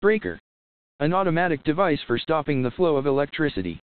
Breaker. An automatic device for stopping the flow of electricity.